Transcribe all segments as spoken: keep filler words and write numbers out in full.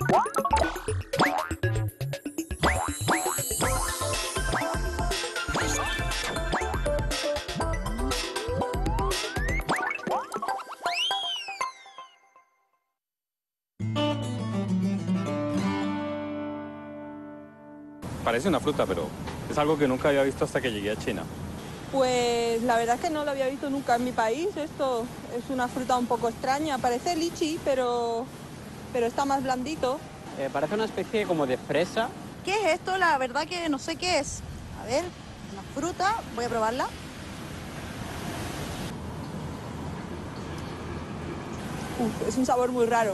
Parece una fruta, pero es algo que nunca había visto hasta que llegué a China. Pues la verdad es que no lo había visto nunca en mi país. Esto es una fruta un poco extraña. Parece lichi, pero, pero está más blandito. Eh, parece una especie como de fresa. ¿Qué es esto? La verdad que no sé qué es. A ver, una fruta. Voy a probarla. Uf, es un sabor muy raro.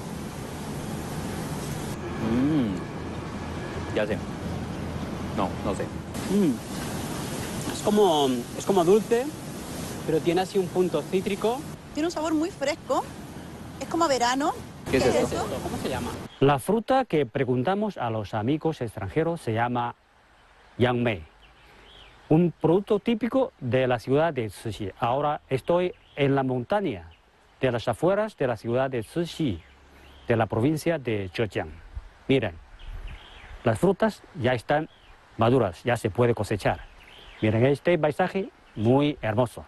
Mmm, ya sé. No, no sé. Mm. Es como, es como dulce, pero tiene así un punto cítrico. Tiene un sabor muy fresco. Es como verano. ¿Qué es ¿Qué esto? es eso? ¿Cómo se llama? La fruta que preguntamos a los amigos extranjeros se llama yangmei, un producto típico de la ciudad de Cixi. Ahora estoy en la montaña de las afueras de la ciudad de Cixi, de la provincia de Zhejiang. Miren, las frutas ya están maduras, ya se puede cosechar. Miren este paisaje muy hermoso.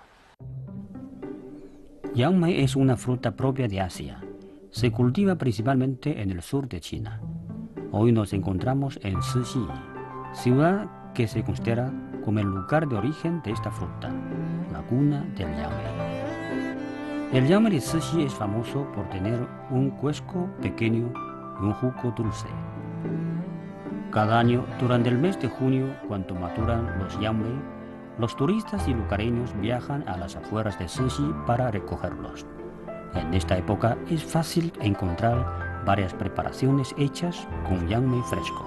Yangmei es una fruta propia de Asia. Se cultiva principalmente en el sur de China. Hoy nos encontramos en Cixi, ciudad que se considera como el lugar de origen de esta fruta, la cuna del yangmei. El yangmei de Cixi es famoso por tener un cuesco pequeño y un jugo dulce. Cada año, durante el mes de junio, cuando maturan los yangmei, los turistas y lugareños viajan a las afueras de Cixi para recogerlos. En esta época es fácil encontrar varias preparaciones hechas con yangmei fresco.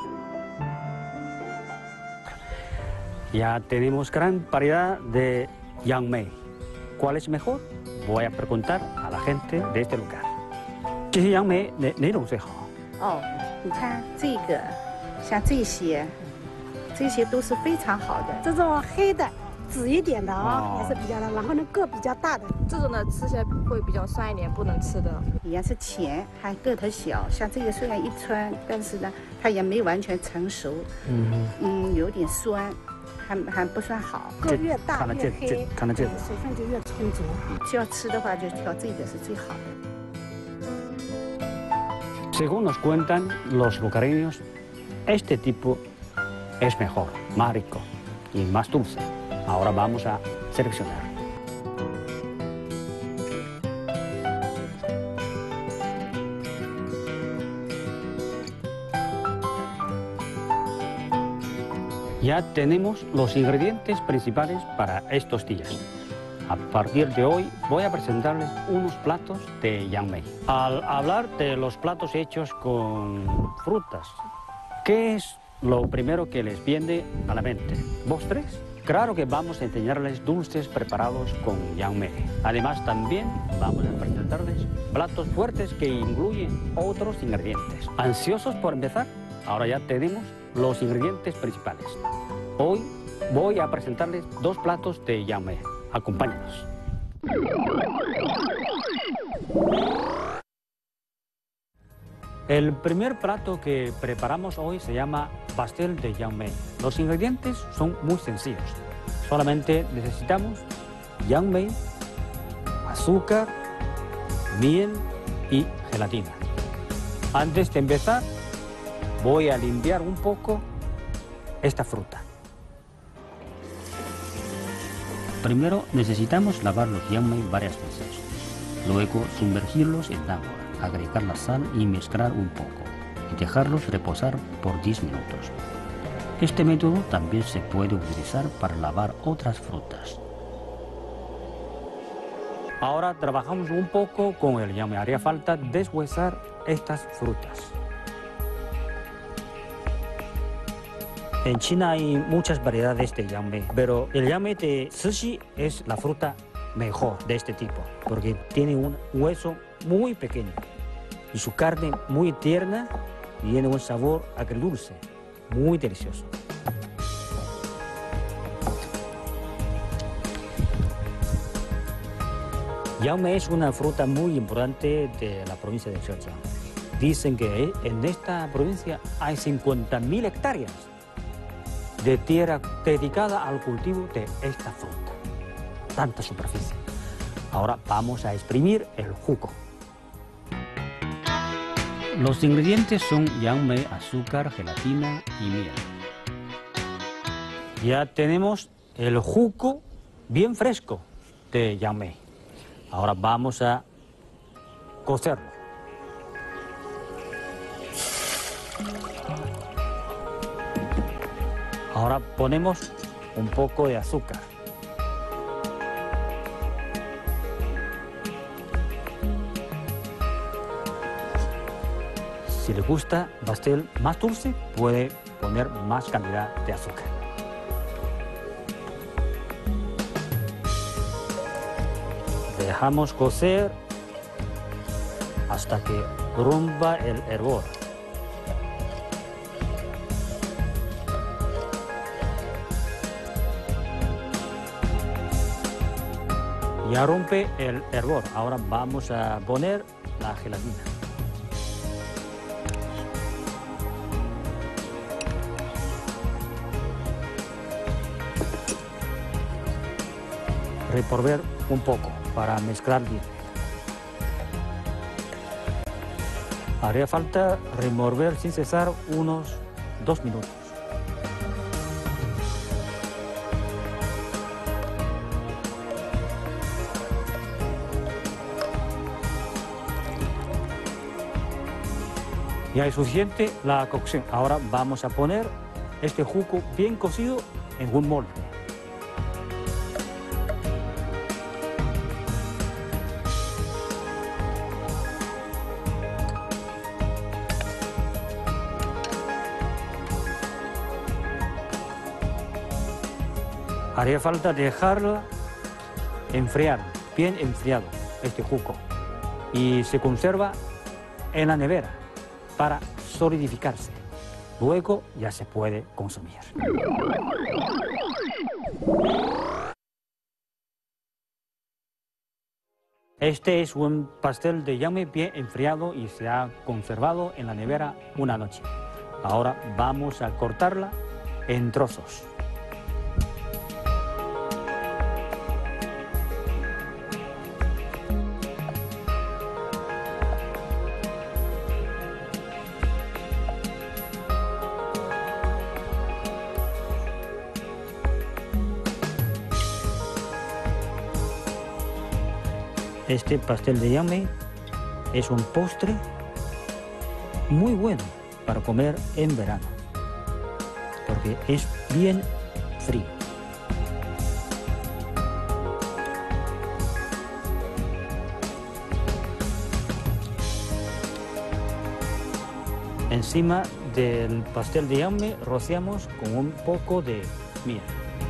Ya tenemos gran variedad de yangmei. ¿Cuál es mejor? Voy a preguntar a la gente de este lugar. ¿Qué yangmei de qué种最好？ 哦，你看这个，像这些，这些都是非常好的。 这种黑的、紫一点的啊、 哦也是比较的，然后呢个比较大的。 这种的吃起来会比较酸一点，不能吃的。 也是甜，还个头小。像这个虽然一穿，但是呢，它也没完全成熟， 嗯， 嗯，有点酸，还还不算好。 个越大看了越黑这这，看了这个水分就越充足。 要吃的话，就挑这个是最好的。 Según nos cuentan los lugareños, este tipo es mejor, más rico y más dulce. Ahora vamos a seleccionar. Ya tenemos los ingredientes principales para estos días. A partir de hoy voy a presentarles unos platos de yangmei. Al hablar de los platos hechos con frutas, ¿qué es lo primero que les viene a la mente? ¿Postres? Claro que vamos a enseñarles dulces preparados con yangmei. Además también vamos a presentarles platos fuertes que incluyen otros ingredientes. ¿Ansiosos por empezar? Ahora ya tenemos los ingredientes principales. Hoy voy a presentarles dos platos de yangmei. Acompáñanos. El primer plato que preparamos hoy se llama pastel de yangmei. Los ingredientes son muy sencillos. Solamente necesitamos yangmei, azúcar, miel y gelatina. Antes de empezar, voy a limpiar un poco esta fruta. Primero necesitamos lavar los yangmei varias veces. Luego sumergirlos en agua, agregar la sal y mezclar un poco y dejarlos reposar por diez minutos. Este método también se puede utilizar para lavar otras frutas. Ahora trabajamos un poco con el yangmei. Haría falta deshuesar estas frutas. En China hay muchas variedades de yangmei, pero el yangmei de Cixi es la fruta mejor de este tipo, porque tiene un hueso muy pequeño y su carne muy tierna y tiene un sabor agridulce, muy delicioso. Yangmei es una fruta muy importante de la provincia de Zhejiang. Dicen que en esta provincia hay cincuenta mil hectáreas de tierra dedicada al cultivo de esta fruta. Tanta superficie. Ahora vamos a exprimir el jugo. Los ingredientes son yangmei, azúcar, gelatina y miel. Ya tenemos el jugo bien fresco de yangmei. Ahora vamos a cocerlo. Ahora ponemos un poco de azúcar. Si le gusta pastel más dulce, puede poner más cantidad de azúcar. Dejamos cocer hasta que rompa el hervor. Ya rompe el hervor. Ahora vamos a poner la gelatina. Revolver un poco para mezclar bien. Haría falta remover sin cesar unos dos minutos. Ya es suficiente la cocción. Ahora vamos a poner este jugo bien cocido en un molde. Haría falta dejarlo enfriar, bien enfriado, este jugo. Y se conserva en la nevera para solidificarse. Luego ya se puede consumir. Este es un pastel de yangmei bien enfriado y se ha conservado en la nevera una noche. Ahora vamos a cortarla en trozos. Este pastel de yangmei es un postre muy bueno para comer en verano, porque es bien frío. Encima del pastel de yangmei rociamos con un poco de miel.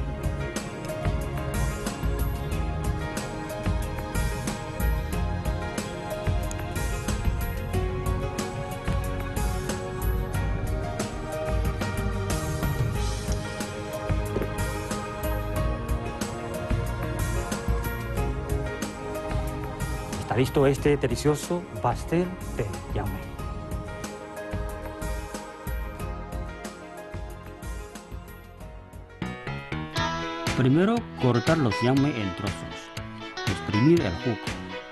Está listo este delicioso pastel de yangmei. Primero, cortar los yangmei en trozos. Exprimir el jugo.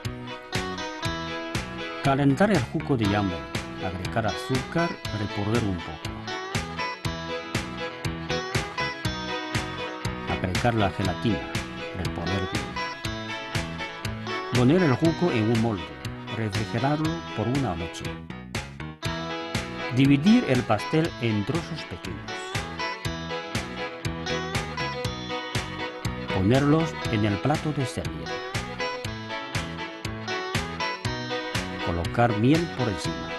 Calentar el jugo de yangmei. Agregar azúcar, revolver un poco. Agregar la gelatina, revolver bien. Poner el jugo en un molde, refrigerarlo por una noche. Dividir el pastel en trozos pequeños. Ponerlos en el plato de servir. Colocar miel por encima.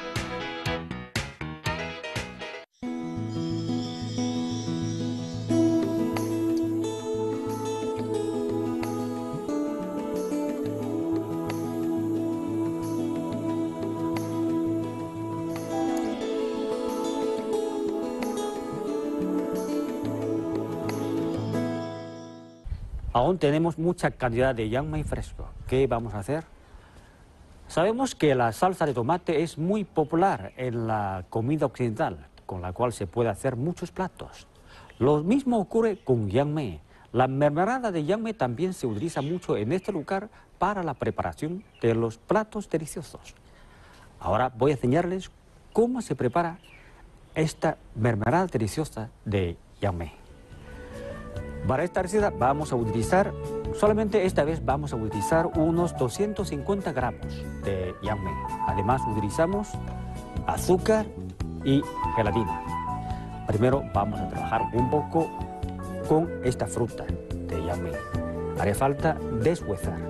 Aún tenemos mucha cantidad de yangmei fresco. ¿Qué vamos a hacer? Sabemos que la salsa de tomate es muy popular en la comida occidental, con la cual se puede hacer muchos platos. Lo mismo ocurre con yang me. La mermelada de yang me también se utiliza mucho en este lugar para la preparación de los platos deliciosos. Ahora voy a enseñarles cómo se prepara esta mermelada deliciosa de yang me. Para esta receta vamos a utilizar, solamente esta vez vamos a utilizar unos doscientos cincuenta gramos de yang me. Además utilizamos azúcar y gelatina. Primero vamos a trabajar un poco con esta fruta de yang me. Hará falta deshuesar.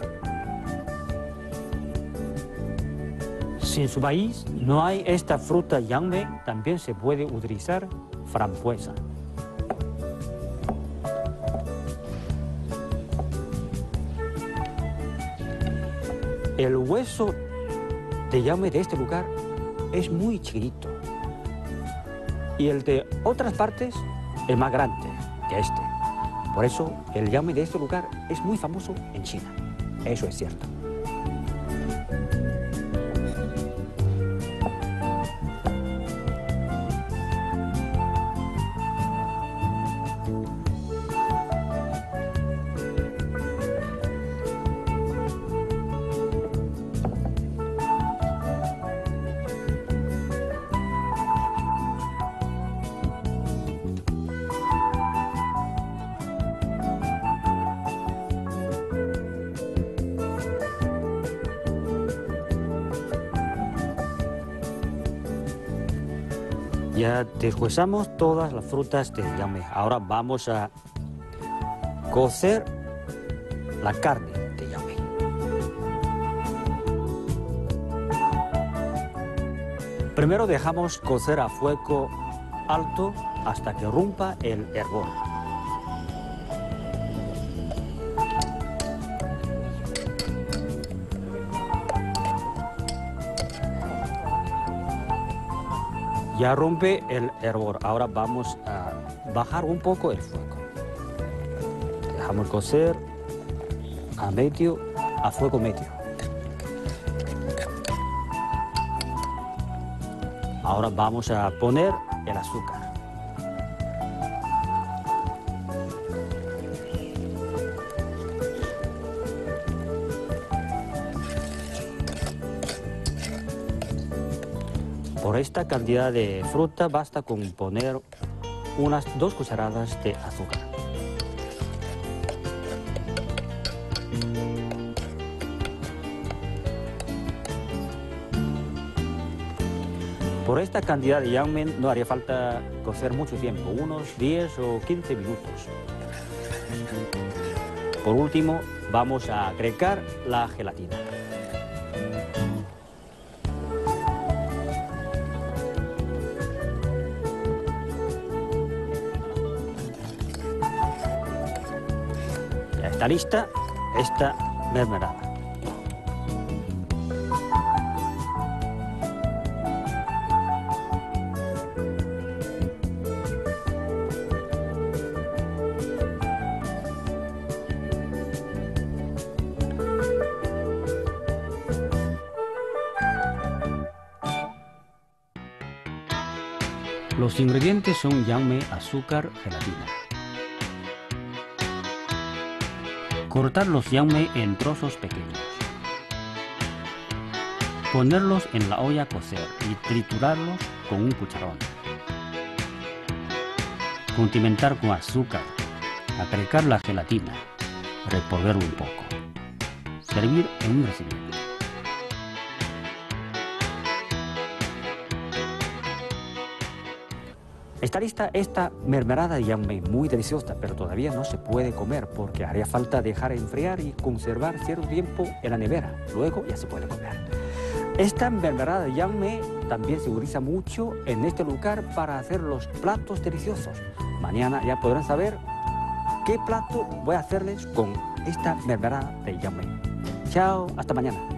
Si en su país no hay esta fruta yang me, también se puede utilizar frambuesa. El hueso de yang me de este lugar es muy chiquitito y el de otras partes es más grande que este. Por eso el yang me de este lugar es muy famoso en China. Eso es cierto. Ya deshuesamos todas las frutas de yang me. Ahora vamos a cocer la carne de yang me. Primero dejamos cocer a fuego alto hasta que rompa el hervor. Ya rompe el hervor. Ahora vamos a bajar un poco el fuego. Dejamos cocer a medio, a fuego medio. Ahora vamos a poner el azúcar. Por esta cantidad de fruta basta con poner unas dos cucharadas de azúcar. Por esta cantidad de yang me no haría falta cocer mucho tiempo, unos diez o quince minutos. Por último, vamos a agregar la gelatina. Ya está lista esta mermelada. Los ingredientes son yang me, azúcar, gelatina. Cortar los yang me en trozos pequeños. Ponerlos en la olla a cocer y triturarlos con un cucharón. Condimentar con azúcar. Agregar la gelatina. Revolver un poco. Servir en un recipiente. Está lista esta mermelada de yang me, muy deliciosa, pero todavía no se puede comer porque haría falta dejar enfriar y conservar cierto tiempo en la nevera. Luego ya se puede comer. Esta mermelada de yang me también se utiliza mucho en este lugar para hacer los platos deliciosos. Mañana ya podrán saber qué plato voy a hacerles con esta mermelada de yang me. Chao, hasta mañana.